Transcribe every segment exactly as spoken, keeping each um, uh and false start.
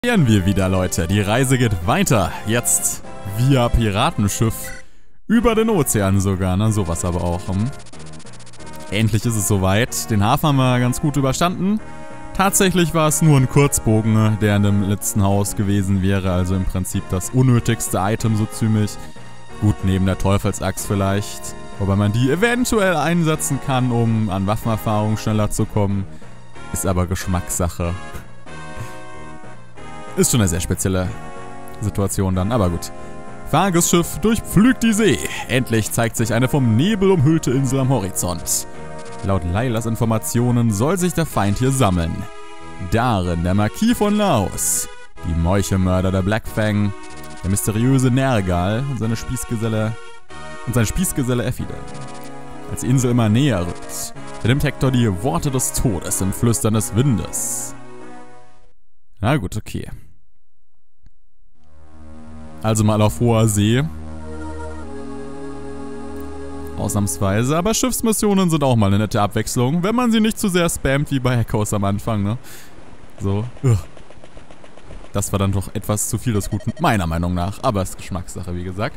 Sehen wir wieder, Leute. Die Reise geht weiter. Jetzt via Piratenschiff. Über den Ozean sogar, ne? Sowas aber auch. Hm? Endlich ist es soweit. Den Hafen haben wir ganz gut überstanden. Tatsächlich war es nur ein Kurzbogen, der in dem letzten Haus gewesen wäre. Also im Prinzip das unnötigste Item so ziemlich. Gut, neben der Teufelsachs vielleicht. Wobei man die eventuell einsetzen kann, um an Waffenerfahrung schneller zu kommen. Ist aber Geschmackssache. Ist schon eine sehr spezielle Situation dann, aber gut. Fahrgestschiff durchpflügt die See. Endlich zeigt sich eine vom Nebel umhüllte Insel am Horizont. Laut Lailas Informationen soll sich der Feind hier sammeln. Darin der Marquis von Laos, die Meuchelmörder der Blackfang, der mysteriöse Nergal und seine Spießgeselle und sein Spießgeselle Effide. Als die Insel immer näher rückt, vernimmt Hector die Worte des Todes im Flüstern des Windes. Na gut, okay. Also mal auf hoher See. Ausnahmsweise, aber Schiffsmissionen sind auch mal eine nette Abwechslung, wenn man sie nicht zu sehr spammt wie bei Echoes am Anfang, ne? So. Ugh. Das war dann doch etwas zu viel des Guten, meiner Meinung nach, aber es ist Geschmackssache, wie gesagt.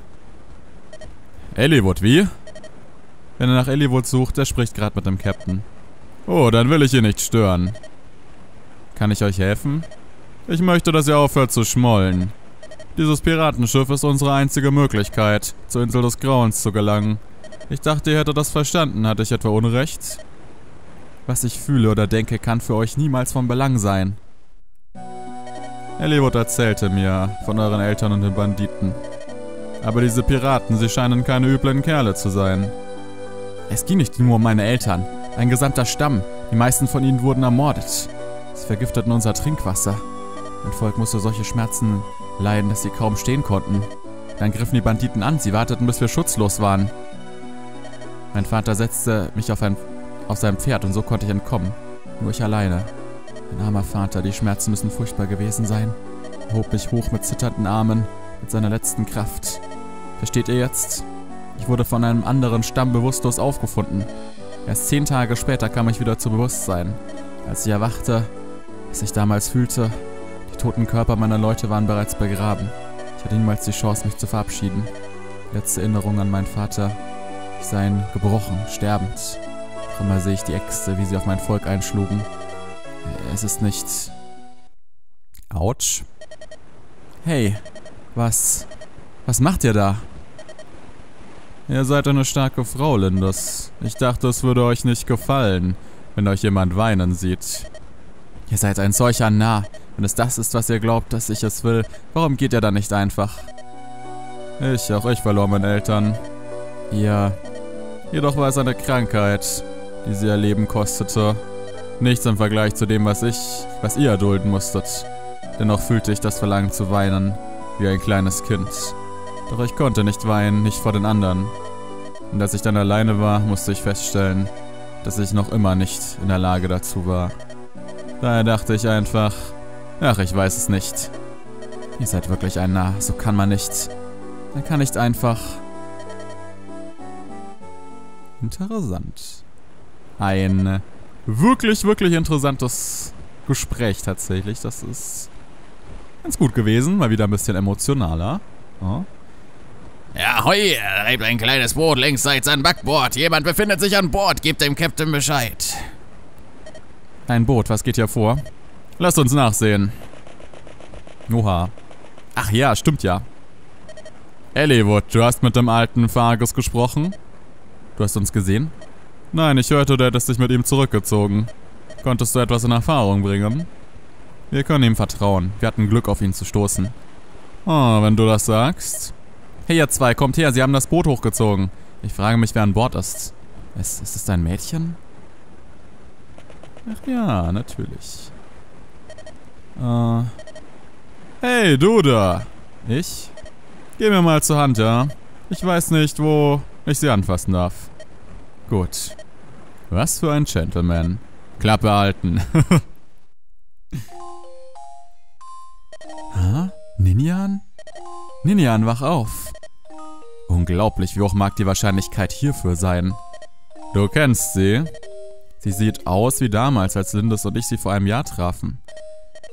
Eliwood, wie? Wenn er nach Eliwood sucht, der spricht gerade mit dem Captain. Oh, dann will ich ihn nicht stören. Kann ich euch helfen? Ich möchte, dass ihr aufhört zu schmollen. Dieses Piratenschiff ist unsere einzige Möglichkeit, zur Insel des Grauens zu gelangen. Ich dachte, ihr hättet das verstanden. Hatte ich etwa Unrecht? Was ich fühle oder denke, kann für euch niemals von Belang sein. Eliwood erzählte mir von euren Eltern und den Banditen. Aber diese Piraten, sie scheinen keine üblen Kerle zu sein. Es ging nicht nur um meine Eltern. Ein gesamter Stamm. Die meisten von ihnen wurden ermordet. Sie vergifteten unser Trinkwasser. Mein Volk musste solche Schmerzen leiden, dass sie kaum stehen konnten. Dann griffen die Banditen an, sie warteten, bis wir schutzlos waren. Mein Vater setzte mich auf, ein, auf sein Pferd und so konnte ich entkommen. Nur ich alleine. Mein armer Vater, die Schmerzen müssen furchtbar gewesen sein. Er hob mich hoch mit zitternden Armen, mit seiner letzten Kraft. Versteht ihr jetzt? Ich wurde von einem anderen Stamm bewusstlos aufgefunden. Erst zehn Tage später kam ich wieder zu Bewusstsein. Als ich erwachte, was ich damals fühlte, die toten Körper meiner Leute waren bereits begraben. Ich hatte niemals die Chance, mich zu verabschieden. Letzte Erinnerung an meinen Vater. Ich sah ihn gebrochen, sterbend. Noch immer sehe ich die Äxte, wie sie auf mein Volk einschlugen. Es ist nicht... Autsch. Hey, was... Was macht ihr da? Ihr seid eine starke Frau, Lindus. Ich dachte, es würde euch nicht gefallen, wenn euch jemand weinen sieht. Ihr seid ein solcher Narr. Wenn es das ist, was ihr glaubt, dass ich es will, warum geht ihr dann nicht einfach? Ich, auch ich verlor meine Eltern. Ihr... Jedoch war es eine Krankheit, die sie ihr Leben kostete. Nichts im Vergleich zu dem, was ich, was ihr erdulden musstet. Dennoch fühlte ich das Verlangen zu weinen, wie ein kleines Kind. Doch ich konnte nicht weinen, nicht vor den anderen. Und als ich dann alleine war, musste ich feststellen, dass ich noch immer nicht in der Lage dazu war. Daher dachte ich einfach, ach, ich weiß es nicht. Ihr seid wirklich ein Narr, so kann man nicht. Man kann nicht einfach... Interessant. Ein wirklich, wirklich interessantes Gespräch tatsächlich. Das ist ganz gut gewesen, mal wieder ein bisschen emotionaler. Oh. Ja, hoi, er reibt ein kleines Boot längsseits an Backbord. Jemand befindet sich an Bord, gebt dem Captain Bescheid. Ein Boot, was geht hier vor? Lasst uns nachsehen. Oha. Ach ja, stimmt ja. Eliwood, du hast mit dem alten Fargus gesprochen? Du hast uns gesehen? Nein, ich hörte, du hättest dich mit ihm zurückgezogen. Konntest du etwas in Erfahrung bringen? Wir können ihm vertrauen. Wir hatten Glück, auf ihn zu stoßen. Oh, wenn du das sagst. Hey, ihr zwei, kommt her, sie haben das Boot hochgezogen. Ich frage mich, wer an Bord ist. Ist, ist es dein Mädchen? Ach ja, natürlich. Äh. Hey, du da! Ich? Geh mir mal zur Hand, ja? Ich weiß nicht, wo ich sie anfassen darf. Gut. Was für ein Gentleman. Klappe halten. Hä? Ninian? Ninian, wach auf. Unglaublich, wie hoch mag die Wahrscheinlichkeit hierfür sein. Du kennst sie. Sie sieht aus wie damals, als Lindus und ich sie vor einem Jahr trafen.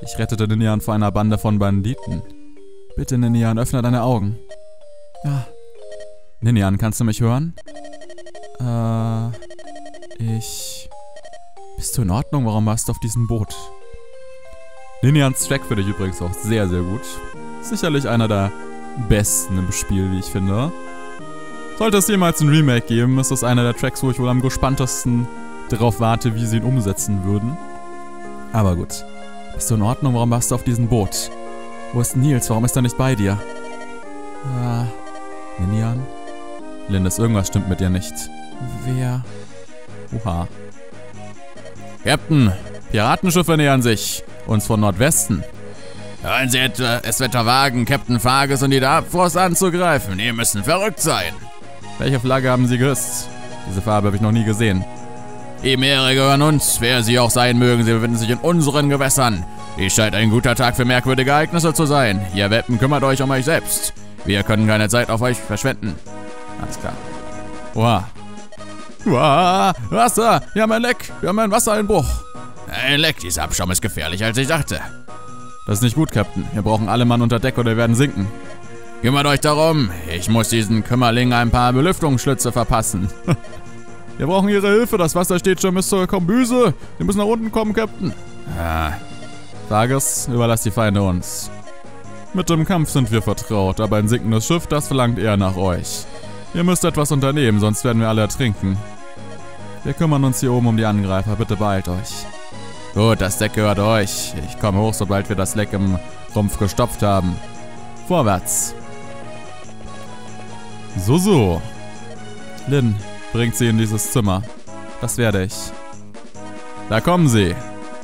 Ich rettete Ninian vor einer Bande von Banditen. Bitte, Ninian, öffne deine Augen. Ja. Ninian, kannst du mich hören? Äh, ich... Bist du in Ordnung? Warum warst du auf diesem Boot? Ninians Track finde ich übrigens auch sehr, sehr gut. Sicherlich einer der besten im Spiel, wie ich finde. Sollte es jemals ein Remake geben, ist das einer der Tracks, wo ich wohl am gespanntesten darauf warte, wie sie ihn umsetzen würden. Aber gut. Bist du in Ordnung? Warum warst du auf diesem Boot? Wo ist Nils? Warum ist er nicht bei dir? Ah, Ninian? Lindis, irgendwas stimmt mit dir nicht. Wer? Oha. Captain, Piratenschiffe nähern sich. Uns von Nordwesten. hören Sie etwa, es etwa wagen, Captain Fargus und die Dark Force anzugreifen. Die müssen verrückt sein. Welche Flagge haben Sie gehisst? Diese Farbe habe ich noch nie gesehen. Die Meere gehören uns, wer sie auch sein mögen, sie befinden sich in unseren Gewässern. Dies scheint ein guter Tag für merkwürdige Ereignisse zu sein. Ihr Welpen, kümmert euch um euch selbst. Wir können keine Zeit auf euch verschwenden. Alles klar. Oha. Uah, Wasser! Wir haben ein Leck! Wir haben einen Wassereinbruch! Ein Leck, dieser Abschaum ist gefährlicher, als ich dachte. Das ist nicht gut, Captain. Wir brauchen alle Mann unter Deck oder wir werden sinken. Kümmert euch darum. Ich muss diesen Kümmerling ein paar Belüftungsschlitze verpassen. Wir brauchen Ihre Hilfe. Das Wasser steht schon bis zur Kombüse. Wir müssen nach unten kommen, Captain. Ah. Fargus, überlasst die Feinde uns. Mit dem Kampf sind wir vertraut, aber ein sinkendes Schiff, das verlangt eher nach euch. Ihr müsst etwas unternehmen, sonst werden wir alle ertrinken. Wir kümmern uns hier oben um die Angreifer. Bitte beeilt euch. Gut, das Deck gehört euch. Ich komme hoch, sobald wir das Leck im Rumpf gestopft haben. Vorwärts. So, so. Lynn, bringt sie in dieses Zimmer. Das werde ich. Da kommen sie.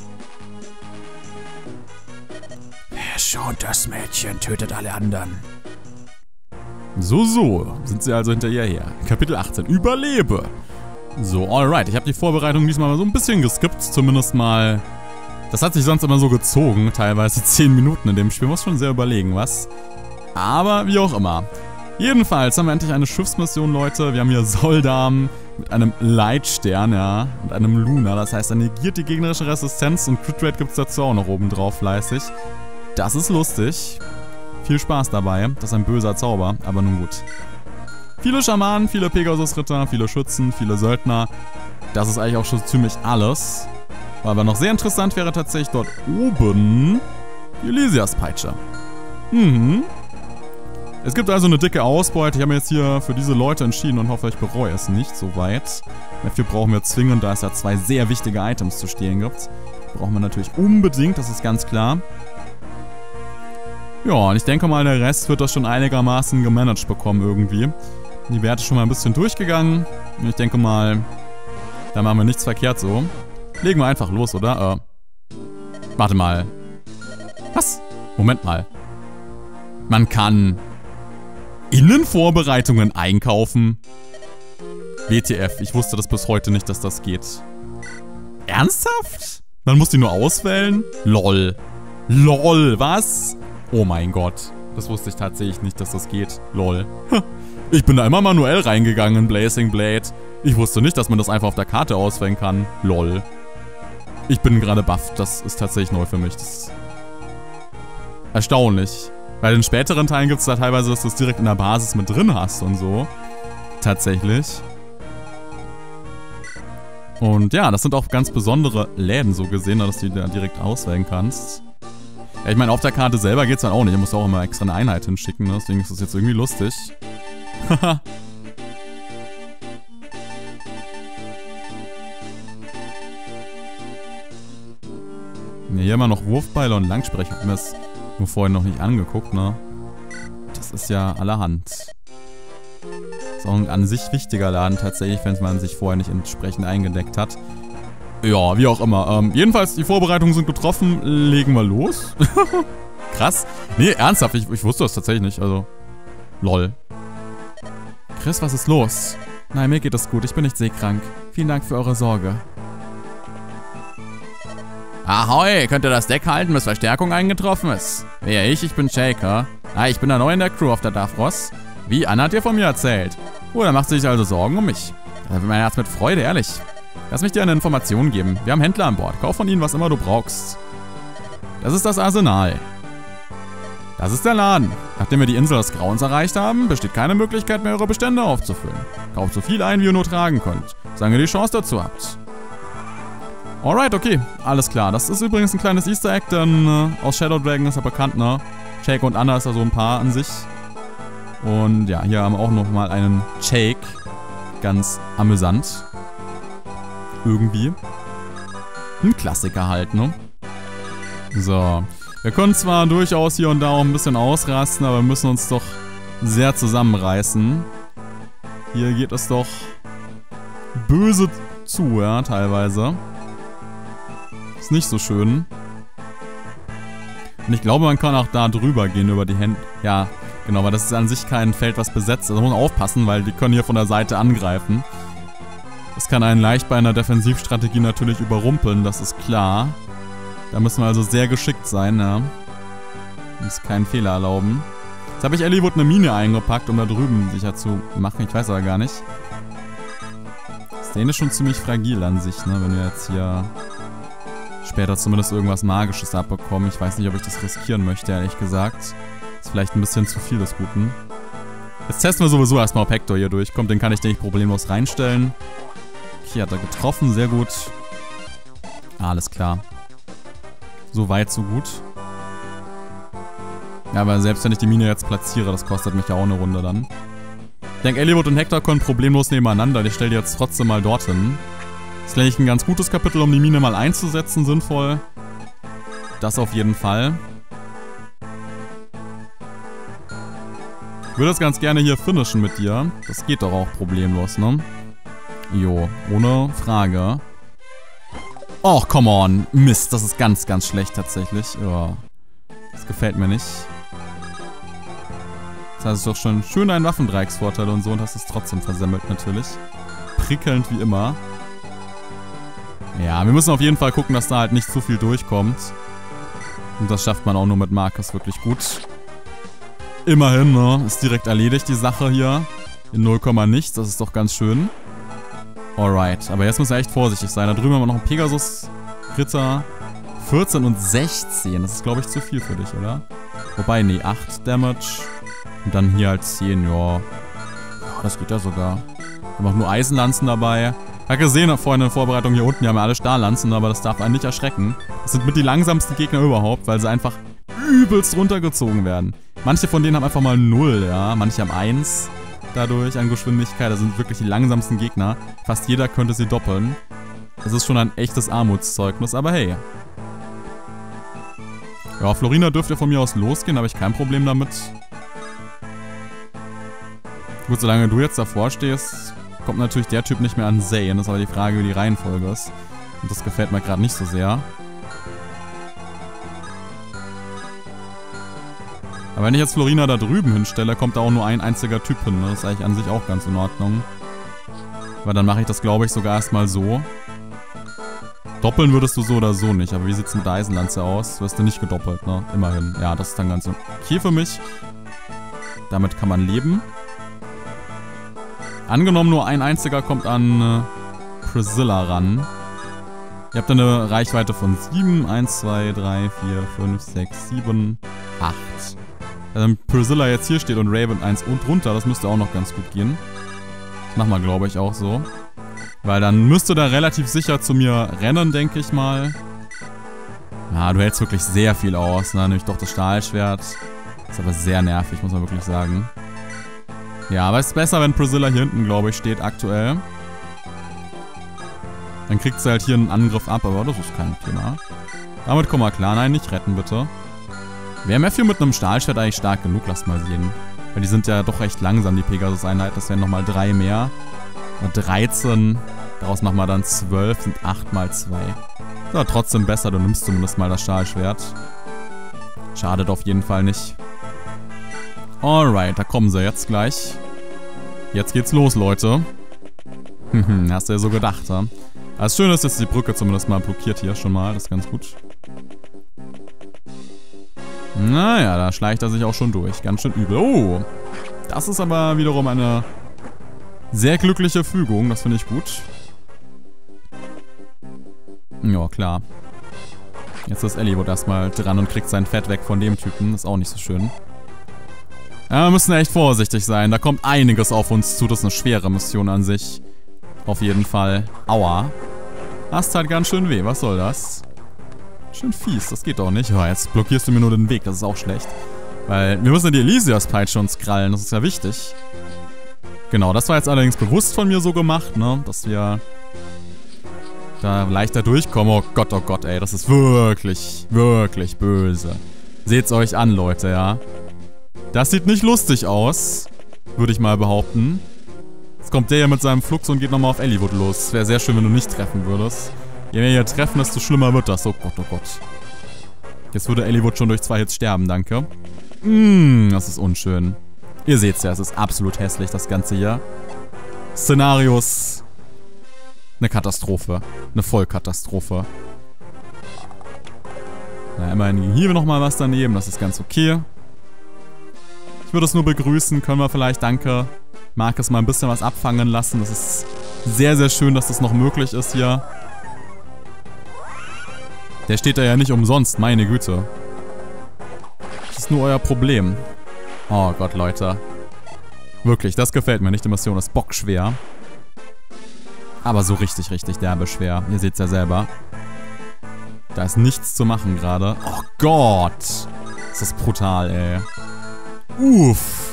Er schont das Mädchen, tötet alle anderen. So, so. Sind sie also hinter ihr her. Kapitel achtzehn. Überlebe. So, alright. Ich habe die Vorbereitung diesmal mal so ein bisschen geskippt. Zumindest mal... Das hat sich sonst immer so gezogen. Teilweise zehn Minuten in dem Spiel. Muss schon sehr überlegen, was. Aber wie auch immer. Jedenfalls haben wir endlich eine Schiffsmission, Leute. Wir haben hier Soldam mit einem Leitstern, ja. Und einem Luna. Das heißt, er negiert die gegnerische Resistenz. Und Crit Rate gibt es dazu auch noch oben drauf fleißig. Das ist lustig. Viel Spaß dabei. Das ist ein böser Zauber. Aber nun gut. Viele Schamanen, viele Pegasus-Ritter, viele Schützen, viele Söldner. Das ist eigentlich auch schon ziemlich alles. Aber noch sehr interessant wäre tatsächlich dort oben die Elysias-Peitsche. Mhm. Es gibt also eine dicke Ausbeute. Ich habe mir jetzt hier für diese Leute entschieden und hoffe, ich bereue es nicht so weit. Dafür brauchen wir zwingend, da es ja zwei sehr wichtige Items zu stehlen gibt. Brauchen wir natürlich unbedingt, das ist ganz klar. Ja, und ich denke mal, der Rest wird das schon einigermaßen gemanagt bekommen irgendwie. Die Werte schon mal ein bisschen durchgegangen. Und ich denke mal, da machen wir nichts verkehrt so. Legen wir einfach los, oder? Äh, warte mal. Was? Moment mal. Man kann Innenvorbereitungen einkaufen. W T F, ich wusste das bis heute nicht, dass das geht. Ernsthaft? Man muss die nur auswählen? Lol. Lol, was? Oh mein Gott. Das wusste ich tatsächlich nicht, dass das geht. Lol. Ich bin da immer manuell reingegangen in Blazing Blade. Ich wusste nicht, dass man das einfach auf der Karte auswählen kann. Lol. Ich bin gerade baff. Das ist tatsächlich neu für mich. Das ist erstaunlich. Bei den späteren Teilen gibt es da teilweise, dass du es direkt in der Basis mit drin hast und so. Tatsächlich. Und ja, das sind auch ganz besondere Läden so gesehen, dass du die da direkt auswählen kannst. Ja, ich meine, auf der Karte selber geht es dann auch nicht. Du musst auch immer extra eine Einheit hinschicken, ne? Deswegen ist das jetzt irgendwie lustig. Haha. Ja, hier immer noch Wurfbeile und Langsprecher. Ich habe mir das nur vorhin noch nicht angeguckt, ne? Das ist ja allerhand. Ist auch ein an sich wichtiger Laden tatsächlich, wenn man sich vorher nicht entsprechend eingedeckt hat. Ja, wie auch immer. Ähm, jedenfalls, die Vorbereitungen sind getroffen. Legen wir los. Krass. Nee, ernsthaft, ich, ich wusste das tatsächlich nicht. Also, lol. Chris, was ist los? Nein, mir geht es gut. Ich bin nicht seekrank. Vielen Dank für eure Sorge. Ahoi, könnt ihr das Deck halten, bis Verstärkung eingetroffen ist? Wer ich? Ich bin Shaker. Ah, ich bin da neu in der Crew auf der Davros. Wie, Anna hat dir von mir erzählt? Oh, da macht sie sich also Sorgen um mich. Da wird mein Herz mit Freude, ehrlich. Lass mich dir eine Information geben. Wir haben Händler an Bord. Kauf von ihnen, was immer du brauchst. Das ist das Arsenal. Das ist der Laden. Nachdem wir die Insel des Grauens erreicht haben, besteht keine Möglichkeit mehr, eure Bestände aufzufüllen. Kauft so viel ein, wie ihr nur tragen könnt, solange ihr die Chance dazu habt. Alright, okay. Alles klar. Das ist übrigens ein kleines Easter Egg, denn äh, aus Shadow Dragon ist ja bekannt, ne? Shake und Anna ist ja so ein Paar an sich. Und ja, hier haben wir auch nochmal einen Shake. Ganz amüsant. Irgendwie. Ein Klassiker halt, ne? So. Wir können zwar durchaus hier und da auch ein bisschen ausrasten, aber wir müssen uns doch sehr zusammenreißen. Hier geht es doch böse zu, ja, teilweise. Ist nicht so schön. Und ich glaube, man kann auch da drüber gehen, über die Hände. Ja, genau, weil das ist an sich kein Feld, was besetzt ist. Also muss man aufpassen, weil die können hier von der Seite angreifen. Das kann einen leicht bei einer Defensivstrategie natürlich überrumpeln, das ist klar. Da müssen wir also sehr geschickt sein, ja. Muss keinen Fehler erlauben. Jetzt habe ich Eliwood eine Mine eingepackt, um da drüben sicher zu machen. Ich weiß aber gar nicht. Das Ding ist schon ziemlich fragil an sich, ne? Wenn wir jetzt hier später zumindest irgendwas Magisches abbekommen. Ich weiß nicht, ob ich das riskieren möchte, ehrlich gesagt. Ist vielleicht ein bisschen zu viel des Guten. Jetzt testen wir sowieso erstmal, ob Hector hier durchkommt. Den kann ich, denke ich, problemlos reinstellen. Okay, hat er getroffen. Sehr gut. Alles klar. So weit, so gut. Ja, aber selbst wenn ich die Mine jetzt platziere, das kostet mich ja auch eine Runde dann. Ich denke, Eliwood und Hector können problemlos nebeneinander. Ich stelle die jetzt trotzdem mal dorthin. Das ist, denke ich, ein ganz gutes Kapitel, um die Mine mal einzusetzen, sinnvoll. Das auf jeden Fall. Ich würde das ganz gerne hier finishen mit dir. Das geht doch auch problemlos, ne? Jo, ohne Frage. Och, come on. Mist, das ist ganz, ganz schlecht tatsächlich. Ja. Das gefällt mir nicht. Das heißt, es ist doch schon schön ein Waffendreiecksvorteil und so und hast es trotzdem versemmelt natürlich. Prickelnd wie immer. Ja, wir müssen auf jeden Fall gucken, dass da halt nicht zu viel durchkommt. Und das schafft man auch nur mit Marcus wirklich gut. Immerhin, ne? Ist direkt erledigt, die Sache hier. In null, nichts, das ist doch ganz schön. Alright, aber jetzt müssen wir echt vorsichtig sein. Da drüben haben wir noch einen Pegasus-Ritter. vierzehn und sechzehn. Das ist, glaube ich, zu viel für dich, oder? Wobei, nee, acht Damage. Und dann hier halt zehn, ja. Ja, das geht ja sogar. Wir haben auch nur Eisenlanzen dabei. Ich habe gesehen vorhin in der Vorbereitung hier unten, die haben ja alle Stahllanzen, aber das darf einen nicht erschrecken. Das sind mit die langsamsten Gegner überhaupt, weil sie einfach übelst runtergezogen werden. Manche von denen haben einfach mal null, ja. Manche haben eins. Dadurch an Geschwindigkeit, das sind wirklich die langsamsten Gegner. Fast jeder könnte sie doppeln. Das ist schon ein echtes Armutszeugnis, aber hey. Ja, Florina dürfte von mir aus losgehen, habe ich kein Problem damit. Gut, solange du jetzt davor stehst, kommt natürlich der Typ nicht mehr an Zane. Das ist aber die Frage, wie die Reihenfolge ist. Und das gefällt mir gerade nicht so sehr. Aber wenn ich jetzt Florina da drüben hinstelle, kommt da auch nur ein einziger Typ hin. Ne? Das ist eigentlich an sich auch ganz in Ordnung. Aber dann mache ich das, glaube ich, sogar erstmal so. Doppeln würdest du so oder so nicht. Aber wie sieht es mit der Eisenlanze aus? Wirst du nicht gedoppelt, ne? Immerhin. Ja, das ist dann ganz okay für mich. Damit kann man leben. Angenommen, nur ein einziger kommt an äh, Priscilla ran. Ihr habt eine Reichweite von sieben. eins, zwei, drei, vier, fünf, sechs, sieben, acht. Wenn Priscilla jetzt hier steht und Raven eins und runter, das müsste auch noch ganz gut gehen. Das machen wir, glaube ich, auch so. Weil dann müsste da relativ sicher zu mir rennen, denke ich mal. Ja, du hältst wirklich sehr viel aus, ne? Nämlich doch das Stahlschwert. Ist aber sehr nervig, muss man wirklich sagen. Ja, aber es ist besser, wenn Priscilla hier hinten, glaube ich, steht aktuell. Dann kriegt sie halt hier einen Angriff ab, aber das ist kein Thema. Damit kommen wir klar. Nein, nicht retten, bitte. Wäre Matthew mit einem Stahlschwert eigentlich stark genug? Lass mal sehen. Weil die sind ja doch recht langsam, die Pegasus-Einheit. Das wären nochmal drei mehr. dreizehn. Daraus machen wir dann zwölf. Sind acht mal zwei. Ist aber trotzdem besser. Du nimmst zumindest mal das Stahlschwert. Schadet auf jeden Fall nicht. Alright, da kommen sie jetzt gleich. Jetzt geht's los, Leute. Hm, hast du ja so gedacht, ja? Das Schöne ist, dass die Brücke zumindest mal blockiert hier schon mal. Das ist ganz gut. Naja, da schleicht er sich auch schon durch. Ganz schön übel. Oh, das ist aber wiederum eine sehr glückliche Fügung. Das finde ich gut. Ja, klar. Jetzt ist Eliwood erstmal dran und kriegt sein Fett weg von dem Typen. Ist auch nicht so schön. Ja, wir müssen echt vorsichtig sein. Da kommt einiges auf uns zu. Das ist eine schwere Mission an sich. Auf jeden Fall. Aua. Das tat ganz schön weh. Was soll das? Schön fies. Das geht doch nicht. Oh, jetzt blockierst du mir nur den Weg. Das ist auch schlecht. Weil wir müssen die Elysias-Peitsche uns krallen. Das ist ja wichtig. Genau, das war jetzt allerdings bewusst von mir so gemacht, ne? Dass wir da leichter durchkommen. Oh Gott, oh Gott, ey. Das ist wirklich, wirklich böse. Seht's euch an, Leute, ja. Das sieht nicht lustig aus. Würde ich mal behaupten. Jetzt kommt der hier mit seinem Flux und geht nochmal auf Eliwood los. Wäre sehr schön, wenn du nicht treffen würdest. Je mehr wir hier treffen, desto schlimmer wird das. Oh Gott, oh Gott. Jetzt würde Eliwood schon durch zwei Hits sterben, danke. Mmh, das ist unschön. Ihr seht's ja, es ist absolut hässlich, das Ganze hier. Szenarios. Eine Katastrophe. Eine Vollkatastrophe. Na, immerhin hier nochmal was daneben, das ist ganz okay. Ich würde es nur begrüßen, können wir vielleicht, danke, Marcus mal ein bisschen was abfangen lassen. Das ist sehr, sehr schön, dass das noch möglich ist hier. Der steht da ja nicht umsonst, meine Güte. Das ist nur euer Problem. Oh Gott, Leute. Wirklich, das gefällt mir nicht. Die Mission ist bockschwer. Aber so richtig, richtig derbe schwer. Ihr seht's ja selber. Da ist nichts zu machen gerade. Oh Gott. Das ist brutal, ey. Uff.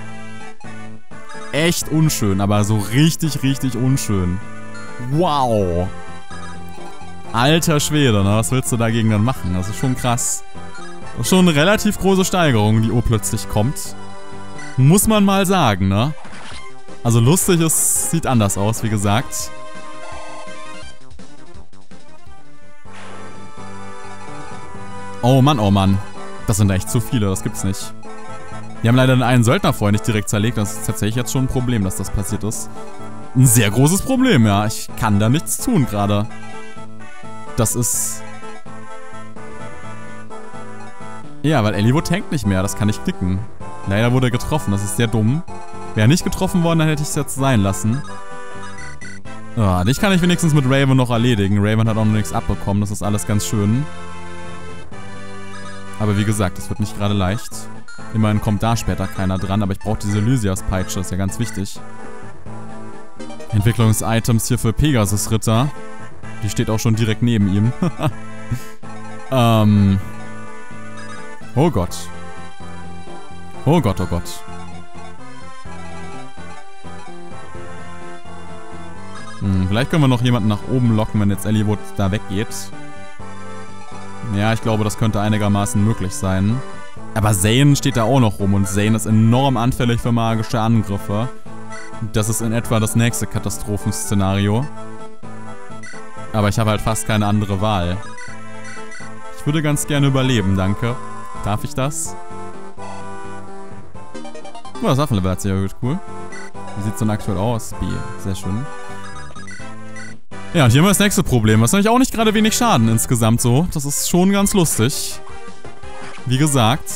Echt unschön, aber so richtig, richtig unschön. Wow. Alter Schwede, ne? Was willst du dagegen dann machen? Das ist schon krass. Das ist schon eine relativ große Steigerung, die urplötzlich kommt. Muss man mal sagen, ne? Also lustig, es sieht anders aus, wie gesagt. Oh Mann, oh Mann. Das sind echt zu viele, das gibt's nicht. Wir haben leider den einen Söldner vorher nicht direkt zerlegt. Das ist tatsächlich jetzt schon ein Problem, dass das passiert ist. Ein sehr großes Problem, ja. Ich kann da nichts tun gerade. Das ist... Ja, weil Eliwood tankt nicht mehr. Das kann ich knicken. Leider wurde er getroffen. Das ist sehr dumm. Wäre er nicht getroffen worden, dann hätte ich es jetzt sein lassen. Ah, dich kann ich wenigstens mit Raven noch erledigen. Raven hat auch noch nichts abbekommen. Das ist alles ganz schön. Aber wie gesagt, es wird nicht gerade leicht. Immerhin kommt da später keiner dran. Aber ich brauche diese Elysias-Peitsche. Das ist ja ganz wichtig. Entwicklungs-Items hier für Pegasus-Ritter. Die steht auch schon direkt neben ihm. ähm... Oh Gott. Oh Gott, oh Gott. Hm, vielleicht können wir noch jemanden nach oben locken, wenn jetzt Eliwood da weggeht. Ja, ich glaube, das könnte einigermaßen möglich sein. Aber Zane steht da auch noch rum und Zane ist enorm anfällig für magische Angriffe. Das ist in etwa das nächste Katastrophenszenario. Aber ich habe halt fast keine andere Wahl. Ich würde ganz gerne überleben, danke. Darf ich das? Oh, das Waffenlevel hat sich ja gut, cool. Wie sieht es denn aktuell aus? B. Sehr schön. Ja, und hier haben wir das nächste Problem. Das ist nämlich auch nicht gerade wenig Schaden insgesamt so. Das ist schon ganz lustig. Wie gesagt.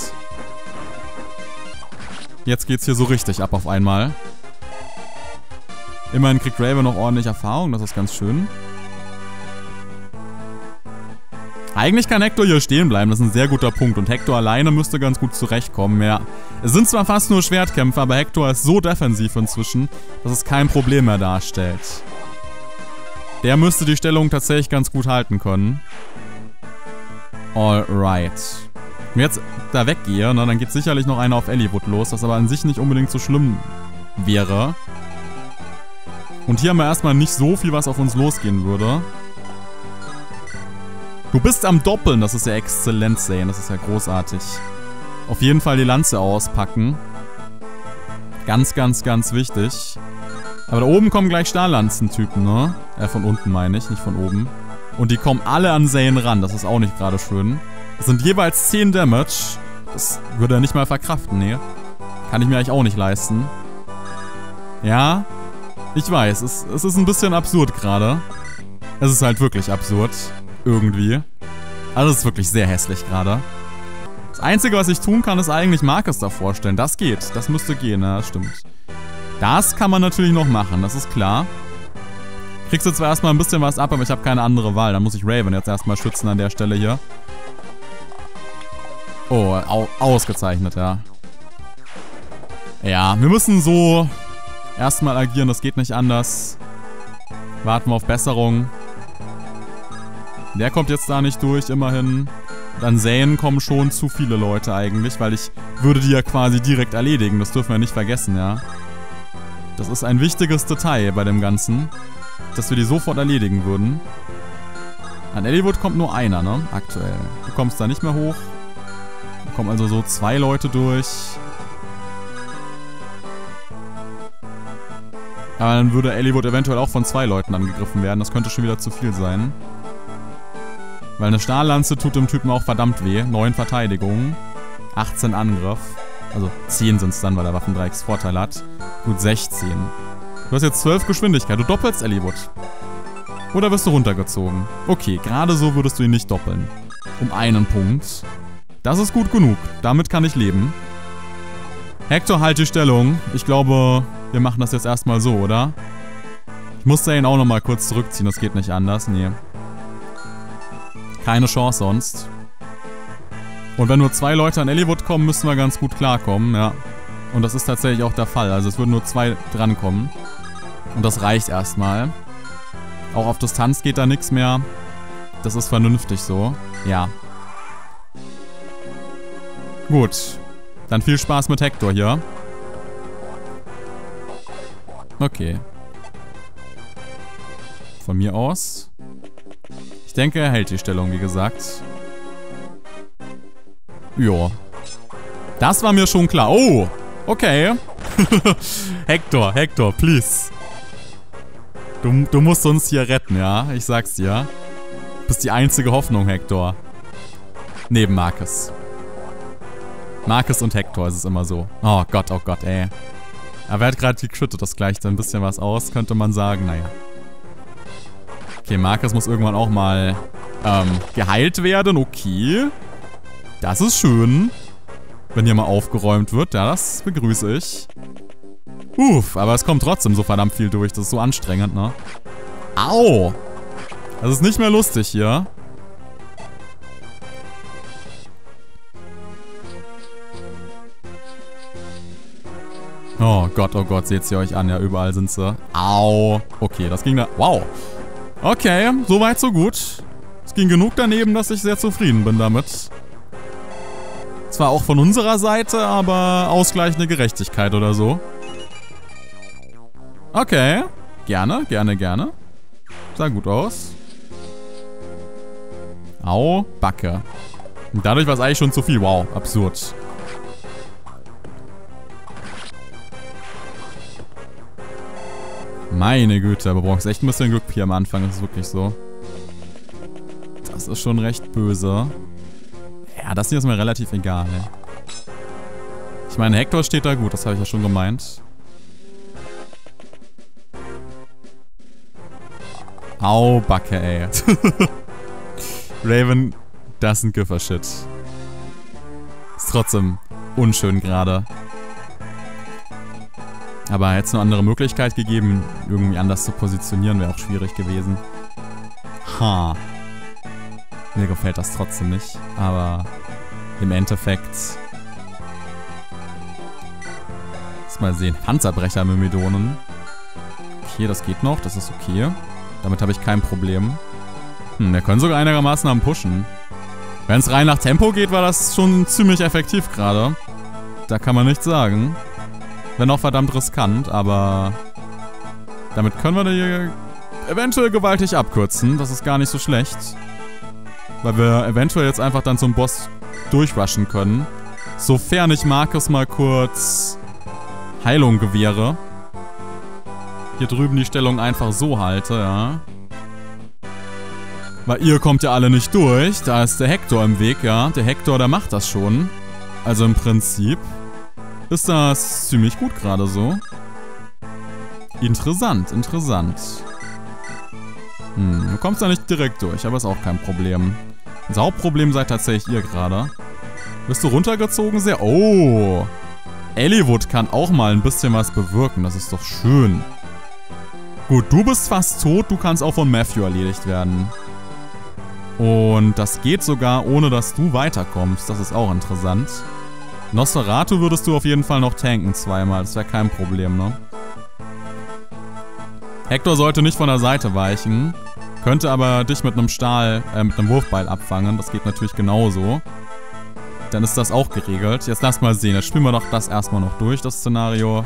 Jetzt geht's hier so richtig ab auf einmal. Immerhin kriegt Raven noch ordentlich Erfahrung. Das ist ganz schön. Eigentlich kann Hector hier stehen bleiben, das ist ein sehr guter Punkt. Und Hector alleine müsste ganz gut zurechtkommen, ja. Es sind zwar fast nur Schwertkämpfer, aber Hector ist so defensiv inzwischen, dass es kein Problem mehr darstellt. Der müsste die Stellung tatsächlich ganz gut halten können. Alright. Wenn ich jetzt da weggehe, ne, dann geht sicherlich noch einer auf Eliwood los, was aber an sich nicht unbedingt so schlimm wäre. Und hier haben wir erstmal nicht so viel, was auf uns losgehen würde. Du bist am Doppeln, das ist ja exzellent, Zane, das ist ja großartig. Auf jeden Fall die Lanze auspacken. Ganz, ganz, ganz wichtig. Aber da oben kommen gleich Stahllanzentypen, ne? Äh, von unten meine ich, nicht von oben. Und die kommen alle an Zane ran, das ist auch nicht gerade schön. Das sind jeweils zehn Damage. Das würde er nicht mal verkraften, ne? Kann ich mir eigentlich auch nicht leisten. Ja, ich weiß, es, es ist ein bisschen absurd gerade. Es ist halt wirklich absurd. Irgendwie. Also es ist wirklich sehr hässlich gerade. Das Einzige, was ich tun kann, ist eigentlich Marcus da vorstellen. Das geht. Das müsste gehen, ja, das stimmt. Das kann man natürlich noch machen, das ist klar. Kriegst du zwar erstmal ein bisschen was ab, aber ich habe keine andere Wahl. Dann muss ich Raven jetzt erstmal schützen an der Stelle hier. Oh, au ausgezeichnet, ja. Ja, wir müssen so erstmal agieren, das geht nicht anders. Warten wir auf Besserung. Der kommt jetzt da nicht durch, immerhin. Dann Zane kommen schon zu viele Leute eigentlich, weil ich würde die ja quasi direkt erledigen. Das dürfen wir nicht vergessen, ja. Das ist ein wichtiges Detail bei dem Ganzen, dass wir die sofort erledigen würden. An Eliwood kommt nur einer, ne? Aktuell. Du kommst da nicht mehr hoch. Da kommen also so zwei Leute durch. Aber dann würde Eliwood eventuell auch von zwei Leuten angegriffen werden. Das könnte schon wieder zu viel sein. Weil eine Stahllanze tut dem Typen auch verdammt weh. neun Verteidigung. achtzehn Angriff. Also zehn sind es dann, weil er Waffendreiecks-Vorteil hat. Gut, sechzehn. Du hast jetzt zwölf Geschwindigkeit. Du doppelst Eliwood. Oder wirst du runtergezogen? Okay, gerade so würdest du ihn nicht doppeln. Um einen Punkt. Das ist gut genug. Damit kann ich leben. Hector, halt die Stellung. Ich glaube, wir machen das jetzt erstmal so, oder? Ich musste ihn auch nochmal kurz zurückziehen. Das geht nicht anders. Nee. Keine Chance sonst. Und wenn nur zwei Leute an Eliwood kommen, müssen wir ganz gut klarkommen, ja. Und das ist tatsächlich auch der Fall. Also es würden nur zwei drankommen. Und das reicht erstmal. Auch auf Distanz geht da nichts mehr. Das ist vernünftig so. Ja. Gut. Dann viel Spaß mit Hector hier. Okay. Von mir aus. Ich denke, er hält die Stellung, wie gesagt. Jo. Das war mir schon klar. Oh! Okay. Hector, Hector, please. Du, du musst uns hier retten, ja? Ich sag's dir. Du bist die einzige Hoffnung, Hector. Neben Marcus. Marcus und Hector ist es immer so. Oh Gott, oh Gott, ey. Aber er hat gerade gecrittet, das gleicht ein bisschen was aus, könnte man sagen. Naja. Okay, Marcus muss irgendwann auch mal ähm, geheilt werden. Okay. Das ist schön. Wenn hier mal aufgeräumt wird. Ja, das begrüße ich. Uff, aber es kommt trotzdem so verdammt viel durch. Das ist so anstrengend, ne? Au! Das ist nicht mehr lustig hier. Oh Gott, oh Gott, seht sie euch an. Ja, überall sind sie. Au! Okay, das ging da... Wow! Okay, soweit so gut. Es ging genug daneben, dass ich sehr zufrieden bin damit. Zwar auch von unserer Seite, aber ausgleichende Gerechtigkeit oder so. Okay. Gerne, gerne, gerne. Sah gut aus. Au, Backe. Und dadurch war es eigentlich schon zu viel. Wow, absurd. Meine Güte, aber brauchst echt ein bisschen Glück hier am Anfang. Das ist wirklich so. Das ist schon recht böse. Ja, das hier ist mir relativ egal. Ich meine, Hector steht da gut. Das habe ich ja schon gemeint. Au, Backe, ey. Raven, das ist ein Giffer-Shit. Ist trotzdem unschön gerade. Aber hätte es eine andere Möglichkeit gegeben, irgendwie anders zu positionieren, wäre auch schwierig gewesen. Ha. Mir gefällt das trotzdem nicht. Aber im Endeffekt... Lass mal sehen. Panzerbrecher Myrmidonen. Okay, das geht noch. Das ist okay. Damit habe ich kein Problem. Hm, wir können sogar einigermaßen am Pushen. Wenn es rein nach Tempo geht, war das schon ziemlich effektiv gerade. Da kann man nichts sagen. Wenn auch verdammt riskant, aber... Damit können wir die eventuell gewaltig abkürzen. Das ist gar nicht so schlecht. Weil wir eventuell jetzt einfach dann zum Boss durchrushen können. Sofern ich Marcus mal kurz Heilung gewähre. Hier drüben die Stellung einfach so halte, ja. Weil ihr kommt ja alle nicht durch. Da ist der Hector im Weg, ja. Der Hector, der macht das schon. Also im Prinzip ist das ziemlich gut gerade so. Interessant, interessant. Hm, du kommst da nicht direkt durch, aber ist auch kein Problem. Das Hauptproblem seid tatsächlich ihr gerade. Bist du runtergezogen sehr? Oh! Eliwood kann auch mal ein bisschen was bewirken. Das ist doch schön. Gut, du bist fast tot. Du kannst auch von Matthew erledigt werden. Und das geht sogar, ohne dass du weiterkommst. Das ist auch interessant. Nosferatu würdest du auf jeden Fall noch tanken zweimal. Das wäre kein Problem, ne? Hector sollte nicht von der Seite weichen. Könnte aber dich mit einem Stahl, äh, mit einem Wurfbeil abfangen. Das geht natürlich genauso. Dann ist das auch geregelt. Jetzt lass mal sehen. Jetzt spielen wir doch das erstmal noch durch, das Szenario.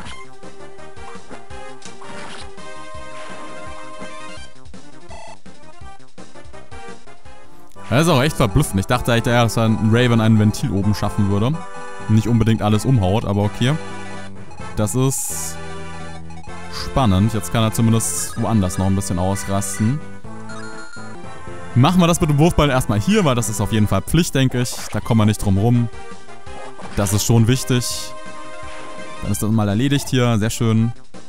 Das ist auch echt verblüffend. Ich dachte eigentlich, dass ein Raven ein Ventil oben schaffen würde. Nicht unbedingt alles umhaut, aber okay. Das ist spannend. Jetzt kann er zumindest woanders noch ein bisschen ausrasten. Machen wir das mit dem Wurfball erstmal hier, weil das ist auf jeden Fall Pflicht, denke ich. Da kommen wir nicht drum rum. Das ist schon wichtig. Dann ist das mal erledigt hier. Sehr schön.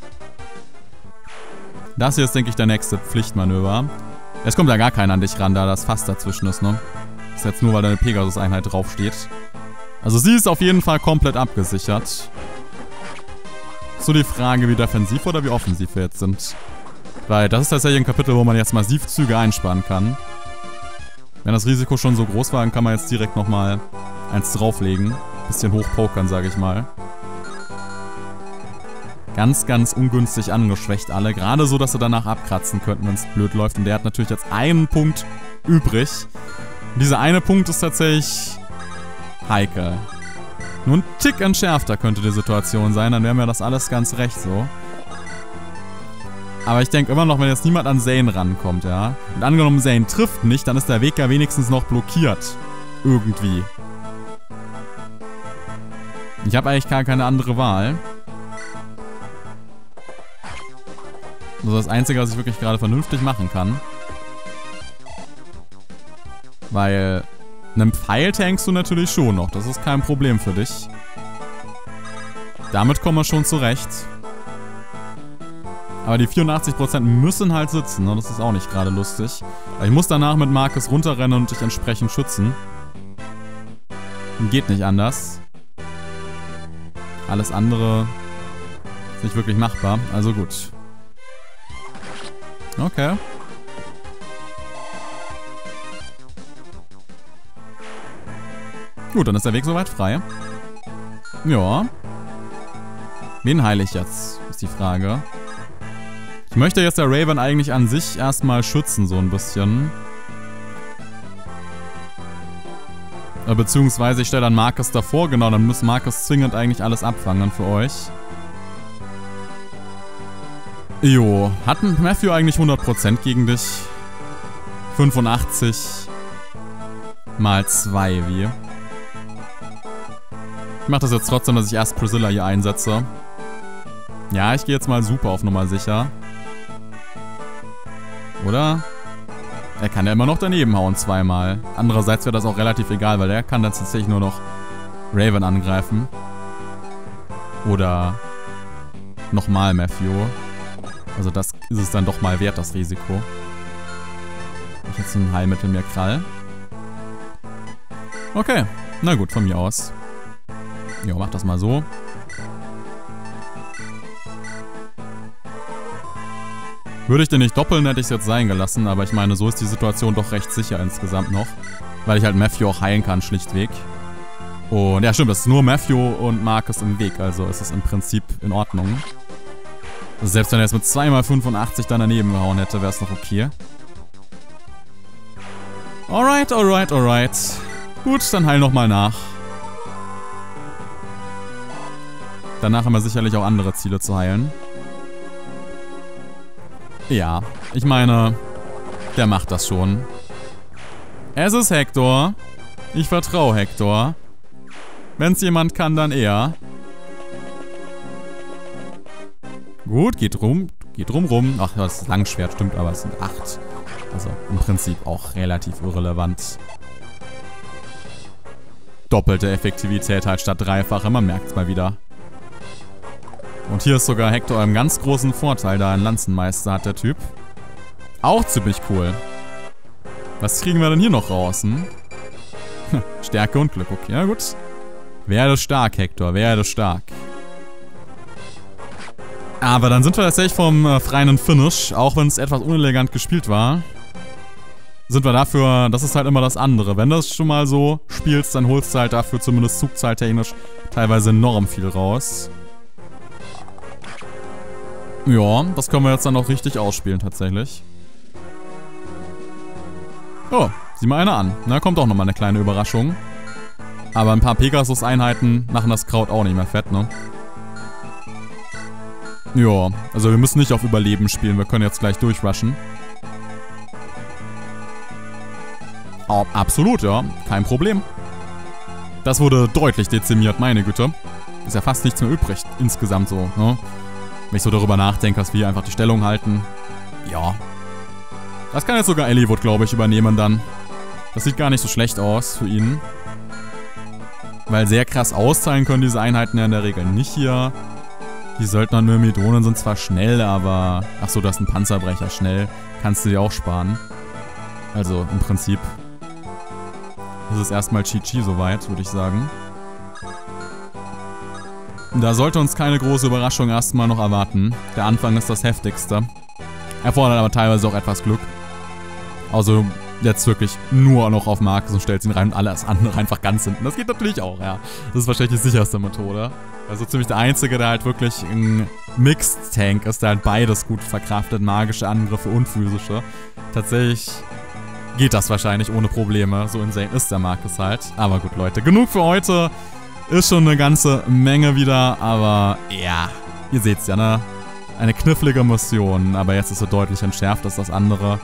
Das hier ist, denke ich, der nächste Pflichtmanöver. Jetzt kommt ja gar keiner an dich ran, da das Fass dazwischen ist, ne? Das ist jetzt nur, weil da eine Pegasus-Einheit draufsteht. Also sie ist auf jeden Fall komplett abgesichert. So die Frage, wie defensiv oder wie offensiv wir jetzt sind. Weil das ist tatsächlich ein Kapitel, wo man jetzt massiv Züge einsparen kann. Wenn das Risiko schon so groß war, dann kann man jetzt direkt nochmal eins drauflegen. Bisschen hochpokern, sage ich mal. Ganz, ganz ungünstig angeschwächt alle. Gerade so, dass sie danach abkratzen könnten, wenn es blöd läuft. Und der hat natürlich jetzt einen Punkt übrig. Und dieser eine Punkt ist tatsächlich heikel. Nur ein Tick entschärfter könnte die Situation sein. Dann wäre mir das alles ganz recht so. Aber ich denke immer noch, wenn jetzt niemand an Zane rankommt, ja. Und angenommen, Zane trifft nicht, dann ist der Weg ja wenigstens noch blockiert. Irgendwie. Ich habe eigentlich gar keine andere Wahl. Das ist das Einzige, was ich wirklich gerade vernünftig machen kann. Weil einen Pfeil tankst du natürlich schon noch. Das ist kein Problem für dich. Damit kommen wir schon zurecht. Aber die vierundachtzig Prozent müssen halt sitzen. Ne? Das ist auch nicht gerade lustig. Weil ich muss danach mit Marcus runterrennen und dich entsprechend schützen. Geht nicht anders. Alles andere ist nicht wirklich machbar. Also gut. Okay. Gut, dann ist der Weg soweit frei. Ja. Wen heile ich jetzt? Ist die Frage. Ich möchte jetzt der Raven eigentlich an sich erstmal schützen, so ein bisschen. Beziehungsweise ich stelle dann Marcus davor. Genau, dann muss Marcus zwingend eigentlich alles abfangen für euch. Jo, hat Matthew eigentlich hundert Prozent gegen dich? fünfundachtzig mal zwei, wie? Ich mache das jetzt trotzdem, dass ich erst Priscilla hier einsetze. Ja, ich gehe jetzt mal super auf Nummer sicher. Oder? Er kann ja immer noch daneben hauen zweimal. Andererseits wäre das auch relativ egal, weil der kann dann tatsächlich nur noch Raven angreifen. Oder nochmal Matthew. Also das ist es dann doch mal wert, das Risiko. Ich jetzt ein Heilmittel mehr Krall. Okay, na gut, von mir aus. Jo, mach das mal so. Würde ich den nicht doppeln, hätte ich es jetzt sein gelassen, aber ich meine, so ist die Situation doch recht sicher insgesamt noch. Weil ich halt Matthew auch heilen kann, schlichtweg. Und ja, stimmt, es ist nur Matthew und Marcus im Weg, also ist es im Prinzip in Ordnung. Also selbst wenn er jetzt mit zwei mal fünfundachtzig dann daneben gehauen hätte, wäre es noch okay. Alright, alright, alright. Gut, dann heil nochmal nach. Danach haben wir sicherlich auch andere Ziele zu heilen. Ja, ich meine, der macht das schon. Es ist Hector. Ich vertraue Hector. Wenn es jemand kann, dann er. Gut, geht rum. Geht rum rum. Ach, das Langschwert stimmt, aber es sind acht. Also im Prinzip auch relativ irrelevant. Doppelte Effektivität halt statt dreifache. Man merkt es mal wieder. Und hier ist sogar Hector einen ganz großen Vorteil, da ein Lanzenmeister hat der Typ. Auch ziemlich cool. Was kriegen wir denn hier noch raus? Hm? Stärke und Glück, okay, ja gut. Werde stark, Hector, werde stark. Aber dann sind wir tatsächlich vom äh, freien Finish, auch wenn es etwas unelegant gespielt war, sind wir dafür, das ist halt immer das andere. Wenn du es schon mal so spielst, dann holst du halt dafür zumindest zugzahltechnisch teilweise enorm viel raus. Ja, das können wir jetzt dann auch richtig ausspielen tatsächlich. Oh, sieh mal einer an. Da kommt auch nochmal eine kleine Überraschung. Aber ein paar Pegasus-Einheiten machen das Kraut auch nicht mehr fett, ne? Ja, also wir müssen nicht auf Überleben spielen. Wir können jetzt gleich durchrushen. Oh, absolut, ja. Kein Problem. Das wurde deutlich dezimiert, meine Güte. Ist ja fast nichts mehr übrig insgesamt so, ne? Wenn ich so darüber nachdenke, dass wir einfach die Stellung halten. Ja. Das kann jetzt sogar Eliwood, glaube ich, übernehmen dann. Das sieht gar nicht so schlecht aus für ihn. Weil sehr krass austeilen können diese Einheiten ja in der Regel nicht hier. Die Söldner und Myrmidonen sind zwar schnell, aber... Achso, das ist ein Panzerbrecher, schnell. Kannst du dir auch sparen. Also im Prinzip... Das ist erstmal G G soweit, würde ich sagen. Da sollte uns keine große Überraschung erstmal noch erwarten. Der Anfang ist das heftigste. Erfordert aber teilweise auch etwas Glück. Also jetzt wirklich nur noch auf Marcus und stellt ihn rein und alles andere einfach ganz hinten. Das geht natürlich auch, ja. Das ist wahrscheinlich die sicherste Methode. Also ziemlich der Einzige, der halt wirklich ein Mixed-Tank ist, der halt beides gut verkraftet. Magische Angriffe und physische. Tatsächlich... geht das wahrscheinlich ohne Probleme. So insane ist der Marcus halt. Aber gut, Leute. Genug für heute. Ist schon eine ganze Menge wieder. Aber ja, ihr seht's ja, ne? Eine knifflige Mission. Aber jetzt ist sie deutlich entschärft als das andere.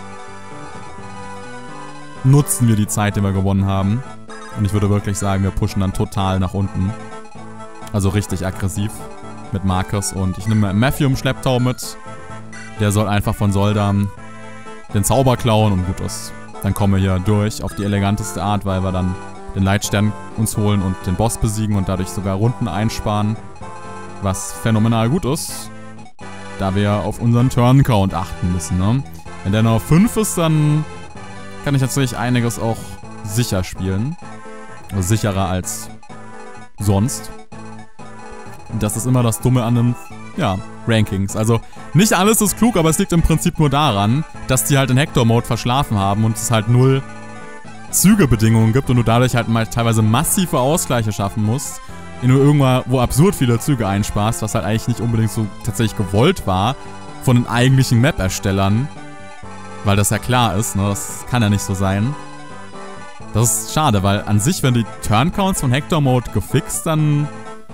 Nutzen wir die Zeit, die wir gewonnen haben. Und ich würde wirklich sagen, wir pushen dann total nach unten. Also richtig aggressiv mit Marcus. Und ich nehme Matthew im Schlepptau mit. Der soll einfach von Soldan den Zauber klauen und gut ist. Dann kommen wir hier durch auf die eleganteste Art, weil wir dann den Leitstern uns holen und den Boss besiegen und dadurch sogar Runden einsparen. Was phänomenal gut ist, da wir auf unseren Turn-Count achten müssen, ne? Wenn der noch auf fünf ist, dann kann ich natürlich einiges auch sicher spielen. Also sicherer als sonst. Und das ist immer das Dumme an den, ja, Rankings. Also nicht alles ist klug, aber es liegt im Prinzip nur daran, dass die halt in Hector-Mode verschlafen haben und es halt null Zügebedingungen gibt und du dadurch halt mal teilweise massive Ausgleiche schaffen musst, indem du irgendwann, wo absurd viele Züge einsparst, was halt eigentlich nicht unbedingt so tatsächlich gewollt war von den eigentlichen Map-Erstellern, weil das ja klar ist, ne, das kann ja nicht so sein. Das ist schade, weil an sich, wenn die Turn-Counts von Hector-Mode gefixt, dann...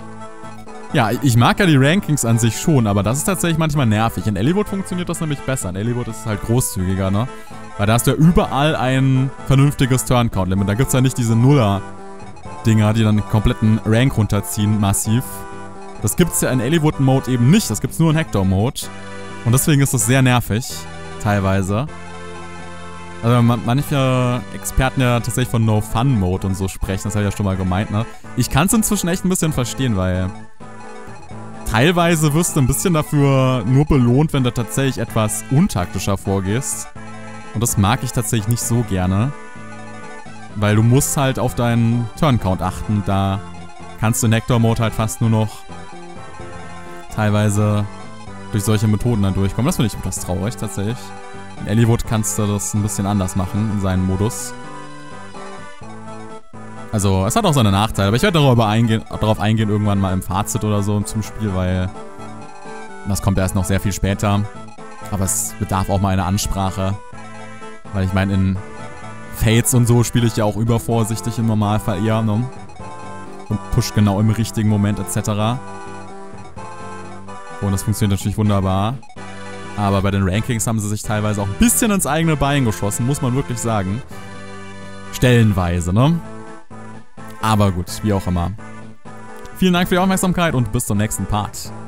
Ja, ich mag ja die Rankings an sich schon, aber das ist tatsächlich manchmal nervig. In Eliwood funktioniert das nämlich besser. In Eliwood ist es halt großzügiger, ne? Weil da hast du ja überall ein vernünftiges Turn-Count-Limit. Da gibt es ja nicht diese Nuller-Dinger, die dann den kompletten Rank runterziehen, massiv. Das gibt es ja in Eliwood-Mode eben nicht. Das gibt es nur in Hector-Mode. Und deswegen ist das sehr nervig, teilweise. Also manche Experten ja tatsächlich von No-Fun-Mode und so sprechen. Das habe ich ja schon mal gemeint, ne? Ich kann es inzwischen echt ein bisschen verstehen, weil... Teilweise wirst du ein bisschen dafür nur belohnt, wenn du tatsächlich etwas untaktischer vorgehst. Und das mag ich tatsächlich nicht so gerne. Weil du musst halt auf deinen Turn-Count achten. Da kannst du in Hector-Mode halt fast nur noch teilweise durch solche Methoden dann durchkommen. Das finde ich etwas traurig tatsächlich. In Eliwood kannst du das ein bisschen anders machen in seinem Modus. Also, es hat auch seine Nachteile, aber ich werde darüber eingehen, darauf eingehen irgendwann mal im Fazit oder so zum Spiel, weil das kommt erst noch sehr viel später. Aber es bedarf auch mal einer Ansprache. Weil ich meine, in Fates und so spiele ich ja auch übervorsichtig im Normalfall eher, ne? Und push genau im richtigen Moment et cetera. Und das funktioniert natürlich wunderbar. Aber bei den Rankings haben sie sich teilweise auch ein bisschen ins eigene Bein geschossen, muss man wirklich sagen. Stellenweise, ne? Aber gut, wie auch immer. Vielen Dank für die Aufmerksamkeit und bis zum nächsten Part.